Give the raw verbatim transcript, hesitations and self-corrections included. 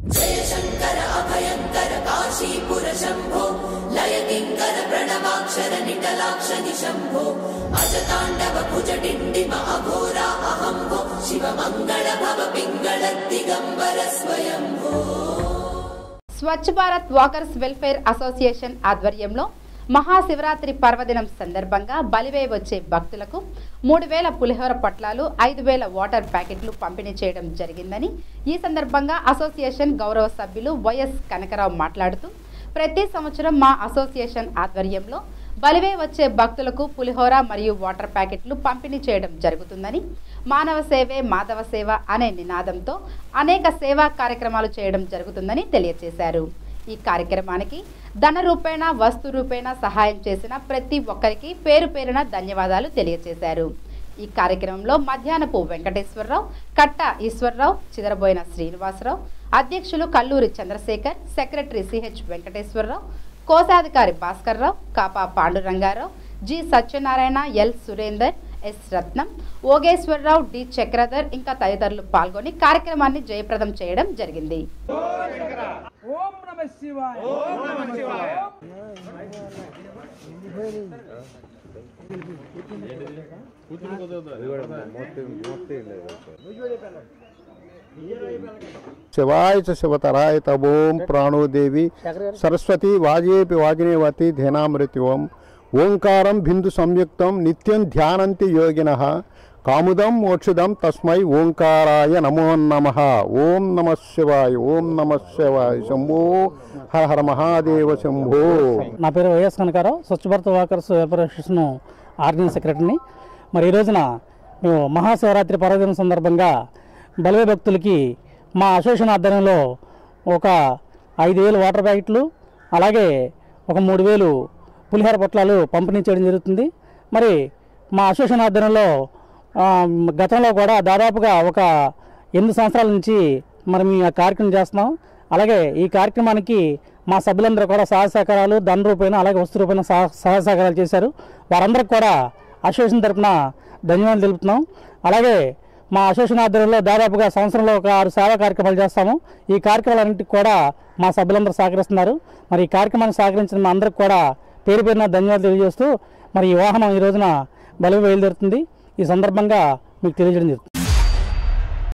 जय शंकर अभयंकर काशीपुर शंभो लय किंकर प्रणवाक्षर निटलाक्ष निशंभो अजतांडव भुज डिंडिम अघोरा अहंभो शिव मंगल भव पिंगल दिगंबर स्वयंभो। Swachh Bharat walkers welfare association ఆధ్వర్యంలో మహాశివరాత్రి పర్వదినం సందర్భంగా బలివే వచ్చే భక్తులకు మూడు వేల పులిహోర పొట్లాలు ఐదు వేల వాటర్ ప్యాకెట్లు పంపిణీ చేయడం జరిగిందని ఈ సందర్భంగా అసోసియేషన్ గౌరవ సభ్యులు వైఎస్ కనకరావు మాట్లాడుతూ ప్రతి సంవత్సరం మా అసోసియేషన్ ఆధ్వర్యంలో బలివే వచ్చే భక్తులకు పులిహోర మరియు వాటర్ ప్యాకెట్లు పంపిణీ చేయడం జరుగుతుందని మానవ సేవే మాధవ సేవ అనే నినాదంతో అనేక సేవా కార్యక్రమాలు చేయడం జరుగుతుందని తెలియజేశారు। ఈ కార్యక్రమానికి ధన రూపేణ వస్తు రూపేణ సహాయం చేసిన ప్రతి ఒక్కరికి పేరు పేరున ధన్యవాదాలు తెలియజేశారు। ఈ కార్యక్రమంలో మధ్యాహ్నపు వెంకటేశ్వరరావు, కట్ట ఈశ్వరరావు, చిదరబోయిన శ్రీనివాసరావు, అధ్యక్షులు కల్లూరి చంద్రశేఖర్, సెక్రటరీ సిహెచ్ వెంకటేశ్వరరావు, కోశాధికారి Bhaskarrao, Kapa Pandurangarao, G Satyanarayana, L Surender, S Ratnam, Ogeswararao, D Chakradhar ఇంకా తదితరులు పాల్గొని కార్యక్రమాన్ని జయప్రదం చేయడం జరిగింది। ఓం నమః శివాయ ఓం నమః శివాయ शिवाय च शिवतराय तबोम प्राणो देवी सरस्वती वाजेपि वाजिनेवती ध्येनामृत्युवम् ओंकारं बिंदु संयुक्तं नित्यं ध्यानन्ति योगिनः कामुदं मोक्षदं तस्मै ओंकाराय नमो नमः। ओम नमः शिवाय ओम नमः शिवाय शंभो हर हर महादेव शंभो। నా పేరు YS Kanakarao, Swachh Bharat walkers welfare association organizing సెక్రటరీని। మరి ఈ రోజున మేము మహాశివరాత్రి పర్వదినం సందర్భంగా బలివే భక్తులకి మా అసోసియేషన్ ఆధ్వర్యంలో ఒక ఐదు వేలు వాటర్ ప్యాకెట్లు అలాగే ఒక మూడు వేలు పులిహోర పొట్లాలు పంపిణీ చేయడం జరుగుతుంది। మరి మా అసోసియేషన్ ఆధ్వర్యంలో గతంలో కూడా దాదాపుగా ఒక ఎనిమిది సంవత్సరాల నుంచి మరి మేము ఆ కార్యక్రమం చేస్తున్నాం। అలాగే ఈ కార్యక్రమానికి మా సభ్యులందరూ కూడా సహాయ సహకారాలు ధన రూపేణ అలాగే వస్తు రూపేణ సహాయ సహకారాలు చేశారు। వారందరికీ కూడా అసోసియేషన్ తరఫున ధన్యవాదాలు తెలుపుతున్నాం। అలాగే మా అసోసియేషన్ ఆధ్వర్యంలో దాదాపుగా సంవత్సరంలో ఒక ఆరు సేవా కార్యక్రమాలు చేస్తాము। ఈ కార్యక్రమాలన్నింటికి కూడా మా సభ్యులందరూ సహకరిస్తున్నారు। మరి ఈ కార్యక్రమాన్ని సహకరించిన మా అందరికి కూడా పేరు పేరున ధన్యవాదాలు తెలియజేస్తూ మరి ఈ వాహనం ఈ రోజున బలివే బయలుదేరుతుంది। ఈ సందర్భంగా మీకు తెలియజేయడం జరుగుతుంది।